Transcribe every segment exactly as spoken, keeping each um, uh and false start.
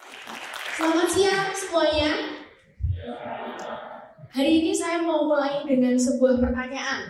Selamat siang semuanya. Hari ini saya mau mulai dengan sebuah pertanyaan.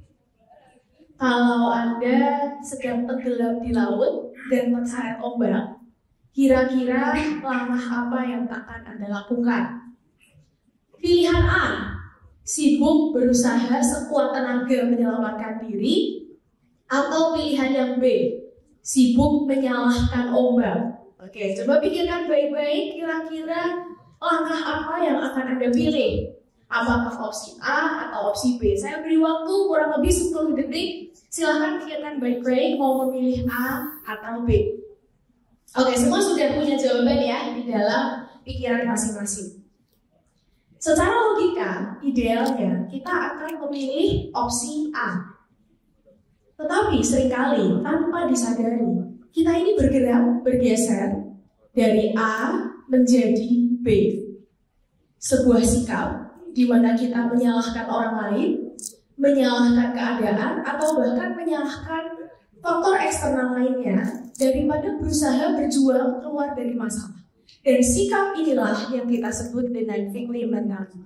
Kalau Anda sedang tenggelam di laut dan terseret ombak, kira-kira langkah apa yang akan Anda lakukan? Pilihan A, sibuk berusaha sekuat tenaga menyelamatkan diri. Atau pilihan yang B, sibuk menyalahkan ombak. Oke, coba pikirkan baik-baik, kira-kira langkah apa yang akan Anda pilih? Apakah opsi A atau opsi B? Saya beri waktu kurang lebih sepuluh detik. Silahkan pikirkan baik-baik mau memilih A atau B. Oke, semua sudah punya jawaban ya di dalam pikiran masing-masing. Secara logika, idealnya kita akan memilih opsi A. Tetapi seringkali tanpa disadari, kita ini bergerak, bergeser dari A menjadi B. Sebuah sikap di mana kita menyalahkan orang lain, menyalahkan keadaan, atau bahkan menyalahkan faktor eksternal lainnya daripada berusaha berjuang keluar dari masalah. Dan sikap inilah yang kita sebut dengan victim mentality.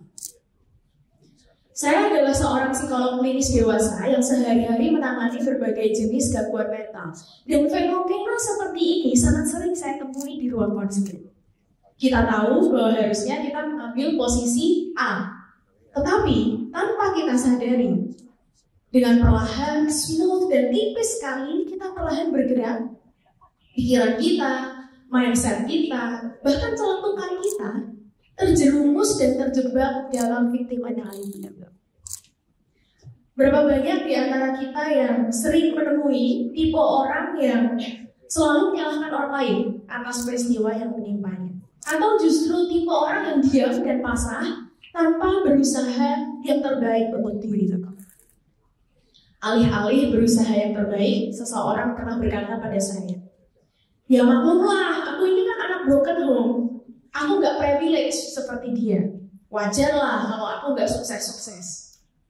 Saya adalah seorang psikolog klinis dewasa yang sehari-hari menangani berbagai jenis gangguan mental. Dan fenomena seperti ini sangat sering saya temui di ruang konseling. Kita tahu bahwa harusnya kita mengambil posisi A. Tetapi tanpa kita sadari, dengan perlahan, smooth, dan tipis sekali kita perlahan bergerak. Pikiran kita, mindset kita, bahkan celentukan kita terjerumus dan terjebak dalam victim mentality. Berapa banyak di antara kita yang sering menemui tipe orang yang selalu menyalahkan orang lain atas peristiwa yang menimpanya, atau justru tipe orang yang diam dan pasrah tanpa berusaha yang terbaik untuk diri. Alih-alih berusaha yang terbaik, seseorang pernah berkata pada saya, "Ya maklumlah, aku ini kan anak broken home. Aku gak privilege seperti dia. Wajarlah kalau aku gak sukses-sukses."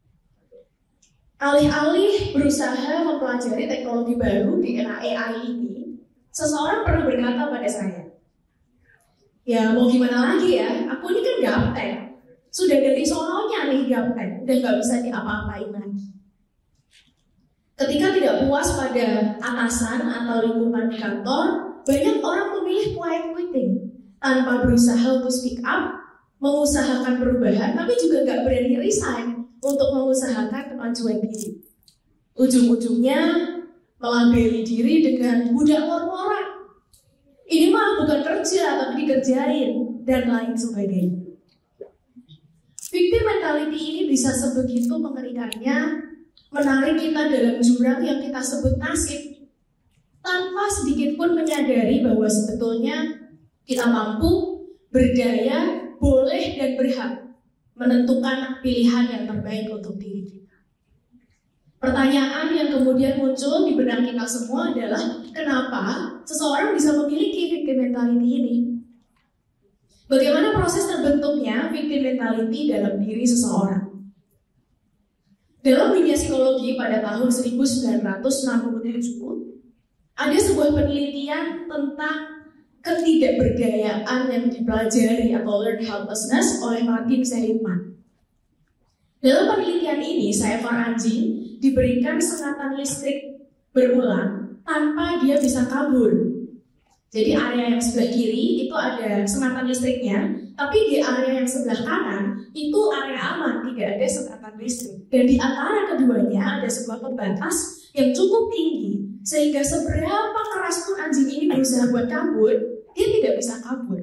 Alih-alih berusaha mempelajari teknologi baru di era A I ini, seseorang pernah berkata pada saya, "Ya mau gimana lagi ya, aku ini kan gaptek. Sudah dari sononya nih gaptek, dan gak bisa diapa-apain lagi." Ketika tidak puas pada atasan atau lingkungan di kantor, banyak orang memilih quiet quitting tanpa berusaha untuk speak up, mengusahakan perubahan, tapi juga gak berani resign untuk mengusahakan kemajuan diri. Ujung-ujungnya melabeli diri dengan budak lor-loran. Ini mah bukan kerja, tapi dikerjain, dan lain sebagainya. Victim mentality ini bisa sebegitu mengerikannya, menarik kita dalam jurang yang kita sebut nasib, tanpa sedikit pun menyadari bahwa sebetulnya kita mampu, berdaya, boleh, dan berhak menentukan pilihan yang terbaik untuk diri kita. Pertanyaan yang kemudian muncul di benak kita semua adalah, kenapa seseorang bisa memiliki victim mentality ini? Bagaimana proses terbentuknya victim mentality dalam diri seseorang? Dalam dunia psikologi pada tahun seribu sembilan ratus enam puluh tujuh, ada sebuah penelitian tentang ketidakberdayaan yang dipelajari atau learned helplessness oleh Martin Seligman. Dalam penelitian ini, seekor anjing diberikan sengatan listrik berulang tanpa dia bisa kabur. Jadi area yang sebelah kiri itu ada sengatan listriknya, tapi di area yang sebelah kanan itu area aman, tidak ada sengatan listrik. Dan di antara keduanya ada sebuah pembatas yang cukup tinggi, sehingga seberapa keras pun anjing ini berusaha buat kabur, dia tidak bisa kabur.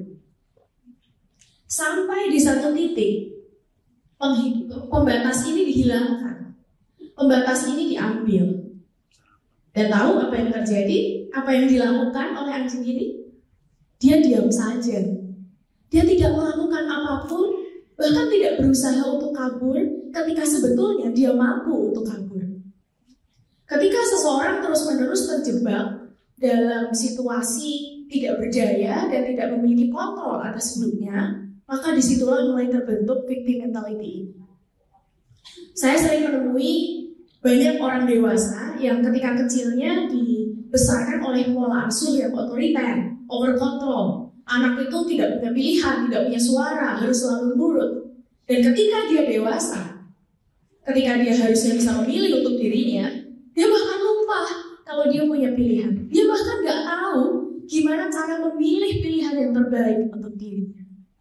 Sampai di satu titik, pembatas ini dihilangkan, pembatas ini diambil. Dan tahu apa yang terjadi? Apa yang dilakukan oleh anjing ini? Dia diam saja. Dia tidak melakukan apapun, bahkan tidak berusaha untuk kabur ketika sebetulnya dia mampu untuk kabur. Ketika seseorang terus-menerus terjebak dalam situasi tidak berdaya dan tidak memiliki kontrol atas hidupnya, maka disitulah mulai terbentuk victim mentality ini. Saya sering menemui banyak orang dewasa yang ketika kecilnya dibesarkan oleh pola asuh yang otoriter, over control, Anak itu tidak punya pilihan, tidak punya suara, harus selalu nurut. Dan ketika dia dewasa, ketika dia harusnya bisa memilih untuk dirinya, dia bahkan lupa kalau dia punya pilihan. Dia bahkan gak tahu gimana cara memilih pilihan yang terbaik untuk dirinya.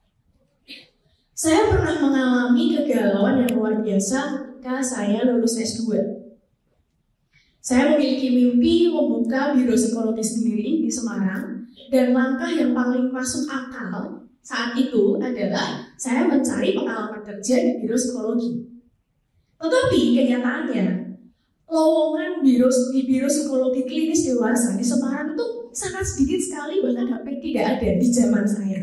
Saya pernah mengalami kegalauan yang luar biasa ketika saya lulus S dua. Saya memiliki mimpi membuka biro psikologi sendiri di Semarang, dan langkah yang paling masuk akal saat itu adalah saya mencari pengalaman kerja di biro psikologi. Tetapi kenyataannya, lowongan biro di biro psikologi klinis dewasa di Semarang itu sangat sedikit sekali, bahkan hampir tidak ada di zaman saya.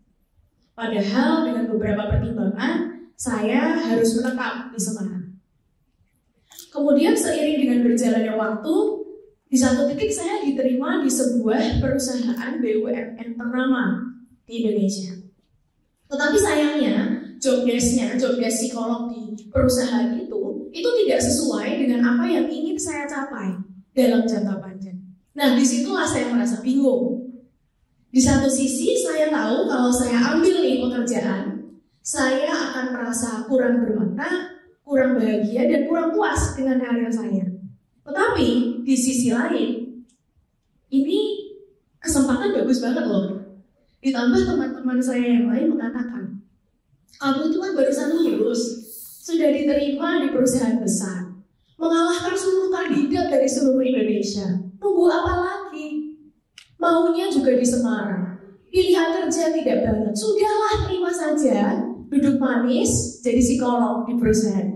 Padahal dengan beberapa pertimbangan, saya harus menetap di Semarang. Kemudian seiring dengan berjalannya waktu, di satu titik saya diterima di sebuah perusahaan B U M N ternama di Indonesia. Tetapi sayangnya, job desk-nya, job desk psikolog di perusahaan itu, itu tidak sesuai dengan apa yang ingin saya capai dalam jangka panjang. Nah, disitulah saya merasa bingung. Di satu sisi, saya tahu kalau saya ambil nih pekerjaan, saya akan merasa kurang bermakna, kurang bahagia, dan kurang puas dengan karir saya. Tetapi di sisi lain, ini kesempatan bagus banget loh. Ditambah teman-teman saya yang lain mengatakan, kamu itu kan barusan lulus, sudah diterima di perusahaan besar, mengalahkan seluruh kandidat dari seluruh Indonesia. Tunggu apa lagi? Maunya juga di Semarang. Pilihan kerja tidak banyak. Sudahlah, terima saja. Duduk manis, jadi psikolog di perusahaan.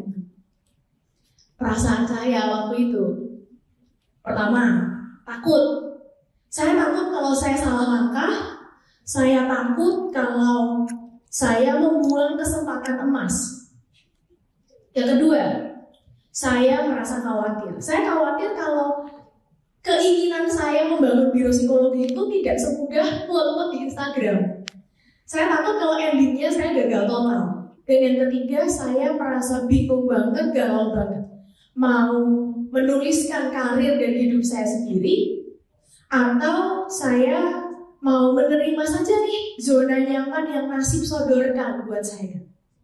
Perasaan saya waktu itu, pertama, takut. Saya takut kalau saya salah langkah. Saya takut kalau saya membuang kesempatan emas. Yang kedua, saya merasa khawatir. Saya khawatir kalau keinginan saya membangun biro psikologi itu tidak semudah muat-muat di Instagram. Saya takut kalau endingnya saya gagal total. Dan yang ketiga, saya merasa bingung banget, galau banget. Mau menuliskan karir dan hidup saya sendiri, atau saya mau menerima saja nih zona nyaman yang nasib sodorkan buat saya.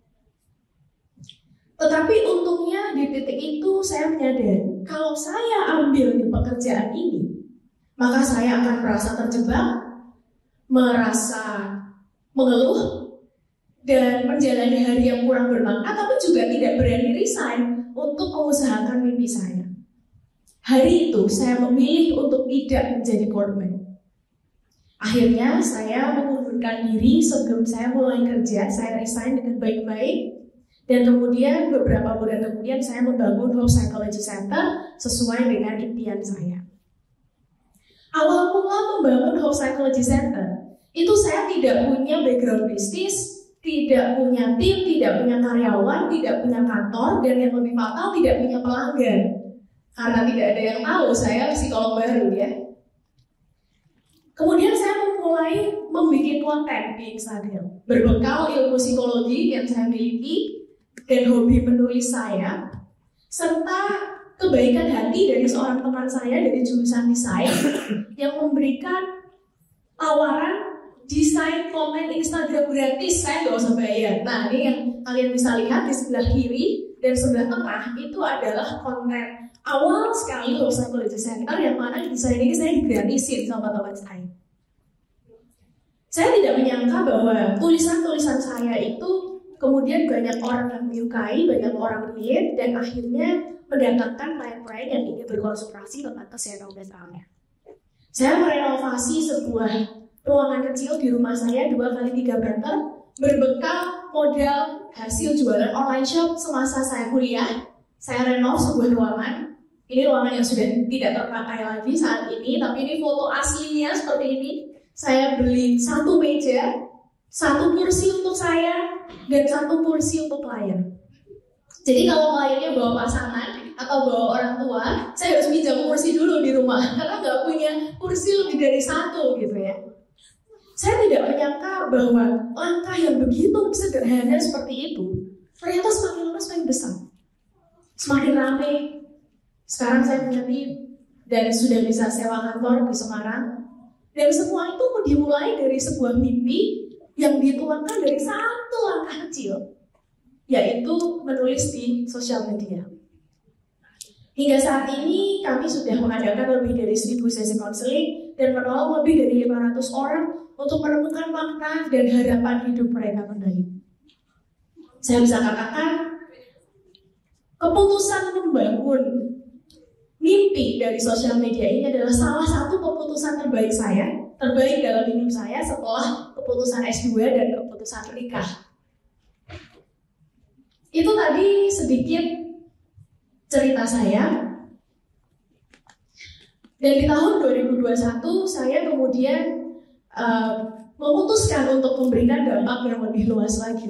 Tetapi untungnya di titik itu saya menyadari, kalau saya ambil di pekerjaan ini, maka saya akan merasa terjebak, merasa mengeluh, dan menjalani hari yang kurang bermakna, tapi juga tidak berani resign untuk mengusahakan mimpi saya. Hari itu saya memilih untuk tidak menjadi korban. Akhirnya saya mengundurkan diri sebelum saya mulai kerja. Saya resign dengan baik-baik. Dan kemudian beberapa bulan kemudian saya membangun Hope Psychology Center sesuai dengan impian saya. Awal mula membangun Hope Psychology Center, itu saya tidak punya background bisnis, tidak punya tim, tidak punya karyawan, tidak punya kantor, dan yang lebih fatal tidak punya pelanggan. Karena tidak ada yang tahu saya psikolog baru ya. Kemudian saya memulai membuat konten di Instagram. Berbekal ilmu psikologi yang saya miliki dan hobi menulis saya, serta kebaikan hati dari seorang teman saya dari jurusan desain yang memberikan tawaran desain konten Instagram gratis, saya nggak usah bayar. Nah, ini yang kalian bisa lihat di sebelah kiri dan sebelah tengah itu adalah konten awal sekali Hope Psychology Center yang mana desain ini saya digratisin sama teman saya. Saya tidak menyangka bahwa tulisan-tulisan saya itu kemudian banyak orang yang menyukai, banyak orang lihat, dan akhirnya mendatangkan klien-klien yang ingin berkonsultasi tentang kesehatan mentalnya. Saya merenovasi sebuah ruangan kecil di rumah saya dua kali tiga meter berbekal modal hasil jualan online shop semasa saya kuliah. Saya renov sebuah ruangan. Ini ruangan yang sudah tidak terpakai lagi saat ini, tapi ini foto aslinya seperti ini. Saya beli satu meja, satu kursi untuk saya, dan satu kursi untuk klien. Jadi kalau kliennya bawa pasangan atau bawa orang tua, saya harus pinjam kursi dulu di rumah karena nggak punya kursi lebih dari satu gitu ya. Saya tidak menyangka bahwa langkah yang begitu sederhana seperti itu ternyata semakin lama semakin besar, semakin ramai. Sekarang saya punya tim dan sudah bisa sewa kantor di Semarang. Dan semua itu dimulai dari sebuah mimpi yang dituangkan dari satu langkah kecil, yaitu menulis di sosial media. Hingga saat ini kami sudah mengadakan lebih dari seribu sesi konseling dan menolong lebih dari lima ratus orang untuk menemukan makna dan harapan hidup mereka kembali. Saya bisa katakan, keputusan membangun mimpi dari sosial media ini adalah salah satu keputusan terbaik saya, terbaik dalam hidup saya setelah keputusan S dua dan keputusan menikah. Itu tadi sedikit cerita saya. Dan di tahun dua ribu dua puluh satu saya kemudian uh, memutuskan untuk memberikan dampak yang lebih luas lagi.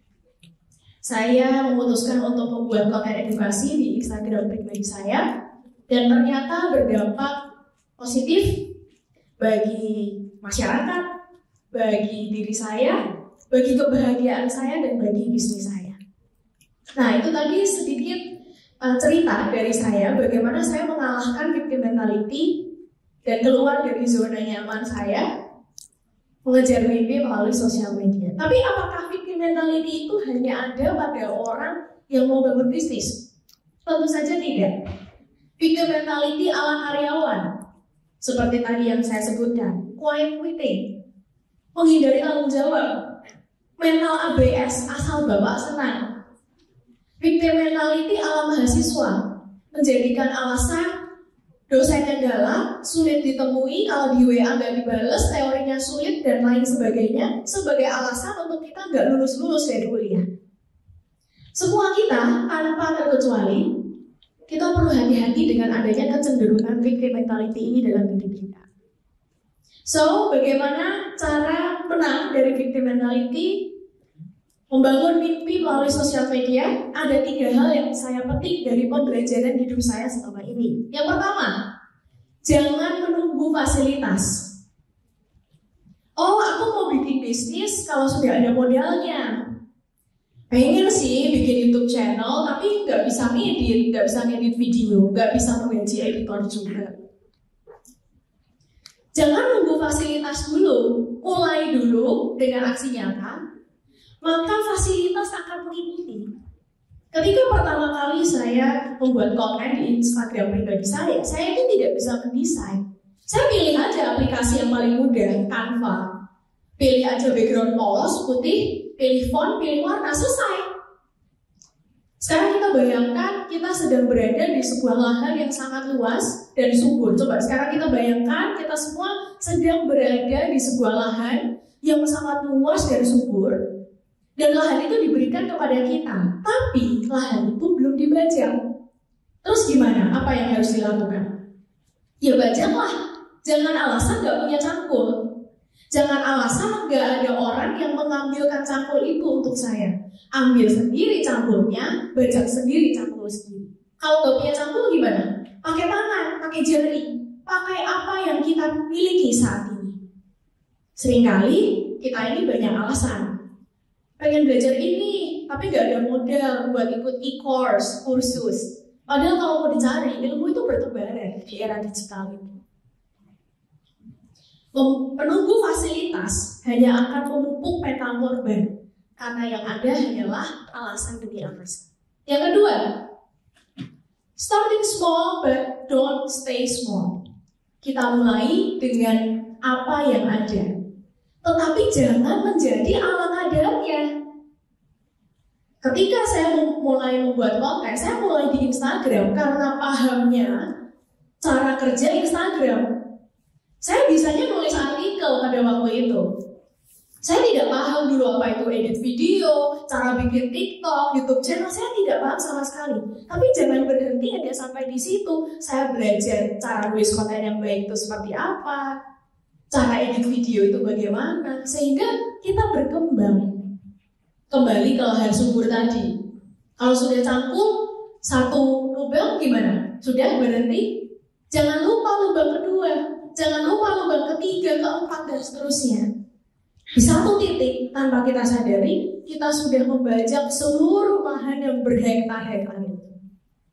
Saya memutuskan untuk membuat konten edukasi di Instagram pribadi saya, dan ternyata berdampak positif bagi masyarakat, bagi diri saya, bagi kebahagiaan saya, dan bagi bisnis saya. Nah, itu tadi sedikit uh, cerita dari saya bagaimana saya mengalahkan victim mentality dan keluar dari zona nyaman saya mengejar mimpi melalui sosial media. Tapi apakah victim mentality itu hanya ada pada orang yang mau bangun bisnis? Tentu saja tidak. Victim mentality ala karyawan, seperti tadi yang saya sebutkan, quiet quitting, menghindari tanggung jawab, mental A B S asal bapak senang. Victim mentality ala mahasiswa, menjadikan alasan dosennya galak, sulit ditemui, kalau di W A nggak dibales, teorinya sulit, dan lain sebagainya, sebagai alasan untuk kita nggak lulus-lulus dari kuliah. Semua kita, tanpa terkecuali, kita perlu hati-hati dengan adanya kecenderungan victim mentality ini dalam hidup kita. So, bagaimana cara menang dari victim mentality? Membangun mimpi melalui sosial media. Ada tiga hal yang saya petik dari pembelajaran hidup saya selama ini. Yang pertama, jangan menunggu fasilitas. Oh, aku mau bikin bisnis kalau sudah ada modalnya. Pengen sih bikin YouTube channel, tapi nggak bisa ngedit, nggak bisa ngedit video, nggak bisa menggaji editor juga. Jangan nunggu fasilitas dulu, mulai dulu dengan aksi nyata, maka fasilitas akan mengikuti. Ketika pertama kali saya membuat konten di Instagram pribadi saya, saya itu tidak bisa mendesain. Saya pilih aja aplikasi yang paling mudah, Canva. Pilih aja background polos, putih, pilih font, pilih warna, selesai. Sekarang kita bayangkan kita sedang berada di sebuah lahan yang sangat luas dan subur. Coba sekarang kita bayangkan kita semua sedang berada di sebuah lahan yang sangat luas dan subur. Dan lahan itu diberikan kepada kita, tapi lahan itu belum dibajak. Terus gimana? Apa yang harus dilakukan? Ya bajaklah. Jangan alasan gak punya cangkul. Jangan alasan nggak ada orang yang mengambilkan cangkul itu untuk saya. Ambil sendiri cangkulnya, bajak sendiri cangkul sendiri. Kalau nggak punya cangkul gimana? Pakai tangan, pakai jari, pakai apa yang kita miliki saat ini. Seringkali kita ini banyak alasan. Pengen belajar ini, tapi nggak ada modal buat ikut e-course, kursus. Padahal kalau mau dicari, ilmu itu bertebaran di era digital ini. Menunggu fasilitas hanya akan menumpuk mental korban, karena yang ada hanyalah alasan demi alasan. Yang kedua, starting small but don't stay small. Kita mulai dengan apa yang ada, tetapi jangan menjadi ala kadarnya. Ketika saya mulai membuat konten, saya mulai di Instagram karena pahamnya cara kerja Instagram. Saya bisanya nulis artikel pada waktu itu. Saya tidak paham dulu apa itu edit video, cara bikin TikTok, YouTube channel, saya tidak paham sama sekali. Tapi jangan berhenti hanya sampai di situ. Saya belajar cara nulis konten yang baik itu seperti apa, cara edit video itu bagaimana, sehingga kita berkembang. Kembali ke lahan subur tadi. Kalau sudah cangkul satu lubang gimana? Sudah berhenti? Jangan lupa lubang kedua. Jangan lupa lubang ketiga, keempat, dan seterusnya. Di satu titik, tanpa kita sadari, kita sudah membajak seluruh lahan yang berhektar-hektar itu.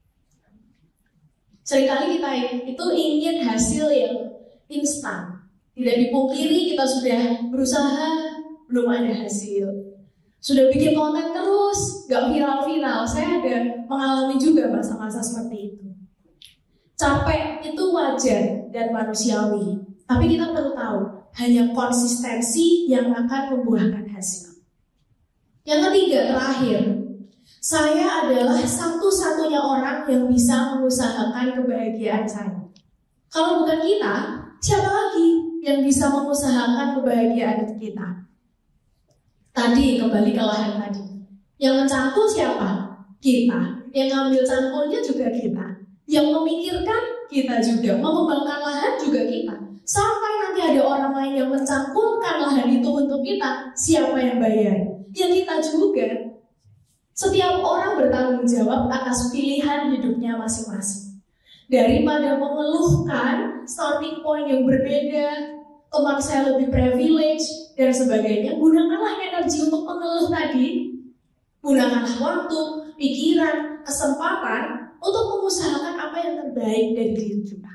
Seringkali kita itu ingin hasil yang instan, Tidak dipungkiri kita sudah berusaha, belum ada hasil. Sudah bikin konten terus, gak viral-viral. Saya ada mengalami juga masa-masa seperti itu. Capek itu wajar dan manusiawi. Tapi kita perlu tahu, hanya konsistensi yang akan membuahkan hasil. Yang ketiga, terakhir, saya adalah satu-satunya orang yang bisa mengusahakan kebahagiaan saya. Kalau bukan kita, siapa lagi yang bisa mengusahakan kebahagiaan kita? Tadi, kembali ke lahan tadi. Yang mencangkul siapa? Kita. Yang ngambil cangkulnya juga kita. Yang memikirkan kita juga. Mengembangkan lahan juga kita. Sampai nanti ada orang lain yang mencangkulkan lahan itu untuk kita, siapa yang bayar? Ya kita juga. Setiap orang bertanggung jawab atas pilihan hidupnya masing-masing. Daripada mengeluhkan starting point yang berbeda, teman saya lebih privilege, dan sebagainya, gunakanlah energi untuk mengeluh tadi. Gunakanlah waktu, pikiran, kesempatan untuk mengusahakan apa yang terbaik dari diri kita.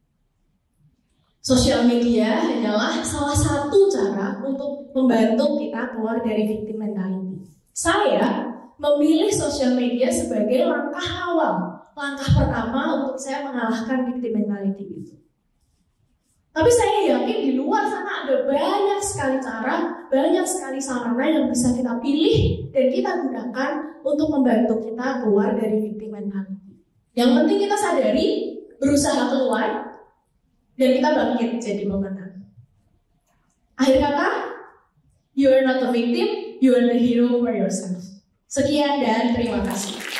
Sosial media hanyalah salah satu cara untuk membantu kita keluar dari victim mentality. Saya memilih sosial media sebagai langkah awal, langkah pertama untuk saya mengalahkan victim mentality itu. Tapi saya yakin di luar sana ada banyak sekali cara, banyak sekali sarana yang bisa kita pilih dan kita gunakan untuk membantu kita keluar dari victim mentality. Yang penting kita sadari, berusaha keluar, dan kita bangkit jadi pemenang. Akhir kata, you are not a victim, you are the hero for yourself. Sekian dan terima kasih.